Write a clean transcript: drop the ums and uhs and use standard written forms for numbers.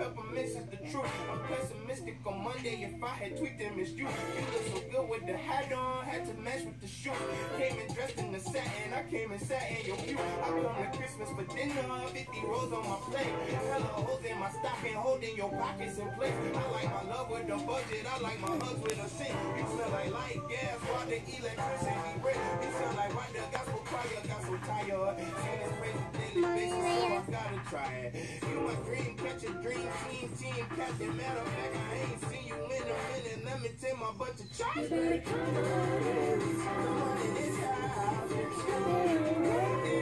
up, I miss is the truth. I'm pessimistic on Monday. If I had tweaked and missed you, you look so good with the hat on, had to match with the shoe. Came in dressed in the satin, I came and sat in your pew. I come to Christmas for dinner, 50 rolls on my plate. Hella holes in my stocking, holding your pockets in place. I like my love with the budget, I like my hugs with a sink. You smell like light gas, while the electricity break. You sound like why the gospel choir got so tired. Seen this crazy daily basis, so I gotta try it. You my dream catcher, dream team captain. Matter of fact, I ain't seen you in a minute. Let me tell my bunch of child. Come on in this house.